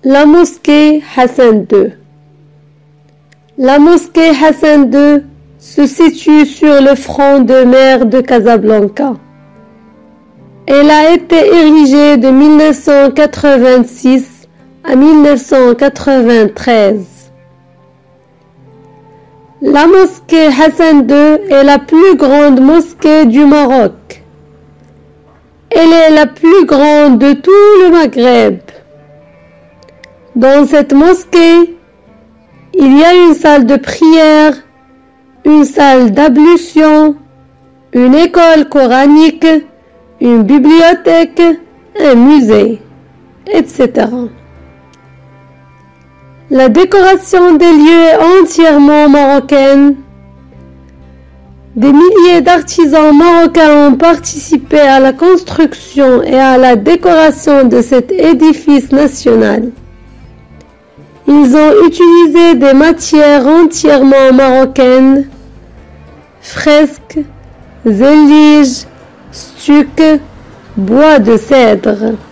La mosquée Hassan II. La mosquée Hassan II se situe sur le front de mer de Casablanca. Elle a été érigée de 1986 à 1993. La mosquée Hassan II est la plus grande mosquée du Maroc. Elle est la plus grande de tout le Maghreb. Dans cette mosquée, il y a une salle de prière, une salle d'ablution, une école coranique, une bibliothèque, un musée, etc. La décoration des lieux est entièrement marocaine. Des milliers d'artisans marocains ont participé à la construction et à la décoration de cet édifice national. Ils ont utilisé des matières entièrement marocaines, fresques, zélige, stuc, bois de cèdre.